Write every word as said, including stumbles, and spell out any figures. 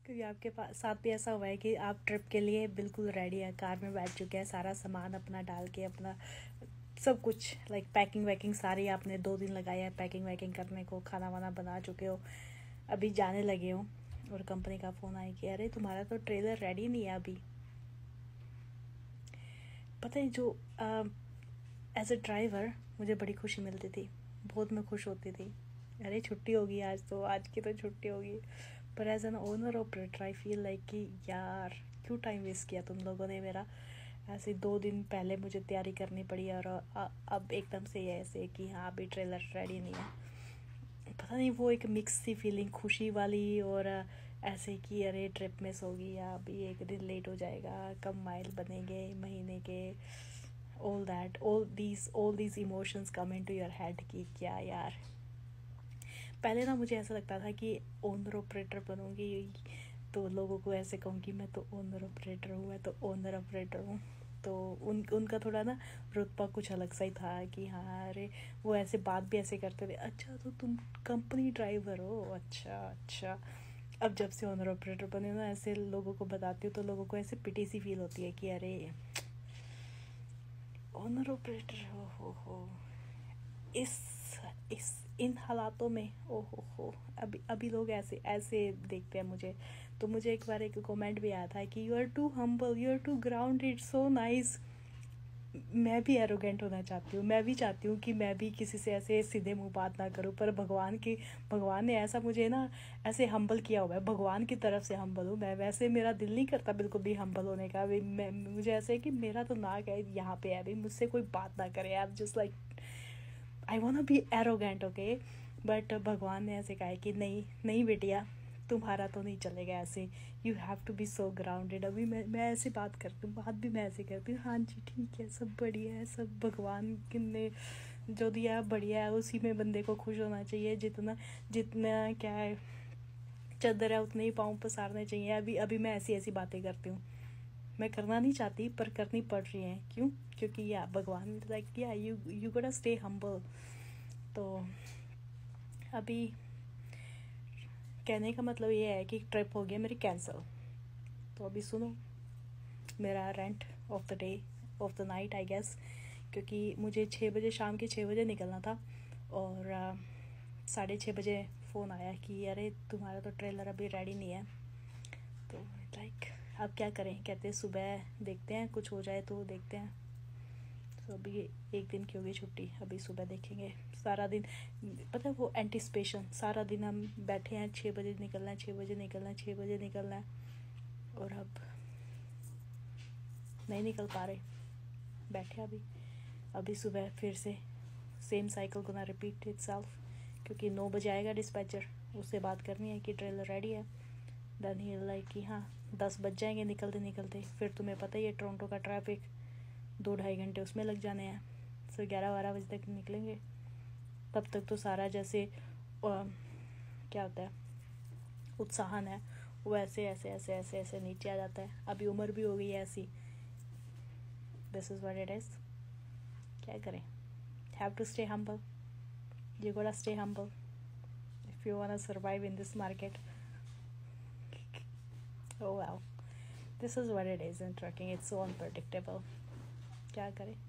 क्योंकि आपके पास साथ भी ऐसा हुआ है कि आप ट्रिप के लिए बिल्कुल रेडी है, कार में बैठ चुके हैं, सारा सामान अपना डाल के, अपना सब कुछ लाइक पैकिंग वैकिंग सारी आपने दो दिन लगाए हैं पैकिंग वैकिंग करने को, खाना वाना बना चुके हो, अभी जाने लगे हो और कंपनी का फ़ोन आया कि अरे तुम्हारा तो ट्रेलर रेडी नहीं है अभी। पता है जो एज अ ड्राइवर मुझे बड़ी खुशी मिलती थी, बहुत मैं खुश होती थी, अरे छुट्टी होगी आज, तो आज की तो छुट्टी होगी। पर as an owner operator I feel like कि यार क्यों टाइम वेस्ट किया तुम लोगों ने मेरा। ऐसे दो दिन पहले मुझे तैयारी करनी पड़ी और अब एकदम से ऐसे कि हाँ अभी ट्रेलर रेडी नहीं है। पता नहीं वो एक मिक्स सी फीलिंग, खुशी वाली और ऐसे कि अरे ट्रिप मिस होगी या अभी एक दिन लेट हो जाएगा, कम माइल बनेंगे महीने के, all that all these all these emotions come into your head कि क्या यार। पहले ना मुझे ऐसा लगता था कि ओनर ऑपरेटर बनूंगी तो लोगों को ऐसे कहूँगी मैं तो ओनर ऑपरेटर हूँ, मैं तो ओनर ऑपरेटर हूँ। तो उन उनका थोड़ा ना रुतबा कुछ अलग सा ही था कि हाँ अरे वो ऐसे बात भी ऐसे करते थे, अच्छा तो तुम कंपनी ड्राइवर हो, अच्छा अच्छा। अब जब से ओनर ऑपरेटर बने ना ऐसे लोगों को बताती हूँ तो लोगों को ऐसे पिटी सी फील होती है कि अरे ओनर ऑपरेटर हो हो हो इस इस इन हालातों में, ओ हो हो अभी अभी लोग ऐसे ऐसे देखते हैं मुझे। तो मुझे एक बार एक कमेंट भी आया था कि you are too humble, you are too grounded, so nice. मैं भी एरोगेंट होना चाहती हूँ, मैं भी चाहती हूँ कि मैं भी किसी से ऐसे सीधे मुंह बात ना करूँ, पर भगवान की भगवान ने ऐसा मुझे ना ऐसे हम्बल किया हुआ है, भगवान की तरफ से हम्बल हूँ मैं। वैसे मेरा दिल नहीं करता बिल्कुल भी हम्बल होने का। अभी मैं मुझे ऐसे है कि मेरा तो नाक है यहाँ पे है, अभी मुझसे कोई बात ना करे, आप just like I want be arrogant, okay. But भगवान ने ऐसे कहा है कि नहीं नहीं बेटिया तुम्हारा तो नहीं चलेगा ऐसे, you have to be so grounded. अभी मैं मैं ऐसे बात करती हूँ, बात भी मैं ऐसे करती हूँ, हाँ जी ठीक है सब बढ़िया है, सब भगवान ने जो दिया है बढ़िया है, उसी में बंदे को खुश होना चाहिए। जितना जितना क्या है चादर है उतने ही पाँव पसारने चाहिए। अभी अभी मैं ऐसी ऐसी बातें करती हूँ, मैं करना नहीं चाहती पर करनी पड़ रही है। क्यों? क्योंकि या भगवान लाइक या you you gotta stay humble. तो अभी कहने का मतलब ये है कि ट्रिप हो गया मेरी कैंसिल। तो अभी सुनो मेरा rant of the day of the night I guess, क्योंकि मुझे छः बजे शाम के छः बजे निकलना था और साढ़े छः बजे फ़ोन आया कि अरे तुम्हारा तो ट्रेलर अभी रेडी नहीं है। तो लाइक अब क्या करें, कहते हैं सुबह देखते हैं कुछ हो जाए तो देखते हैं। तो अभी एक दिन की होगी छुट्टी, अभी सुबह देखेंगे। सारा दिन पता है वो एंटिसिपेशन, सारा दिन हम बैठे हैं, छः बजे निकलना है, छः बजे निकलना है, छः बजे निकलना है, और अब नहीं निकल पा रहे, बैठे अभी अभी सुबह फिर से same cycle gonna repeat itself, क्योंकि नौ बजे आएगा डिस्पैचर, उससे बात करनी है कि ट्रेलर रेडी है। देन ही लाइक कि हाँ दस बज जाएंगे निकलते निकलते, फिर तुम्हें पता ही है टोरंटो का ट्रैफिक, दो ढाई घंटे उसमें लग जाने हैं। सो ग्यारह बारह बजे तक निकलेंगे, तब तक तो सारा जैसे आ, क्या होता है उत्साहन है वो ऐसे ऐसे ऐसे ऐसे ऐसे नीचे आ जाता है। अभी उम्र भी हो गई है ऐसी, this is what it is, क्या करें, have to stay humble, you gotta stay humble if you want to survive in this market. Oh well, this is what it is in trucking, it's so unpredictable, क्या करें।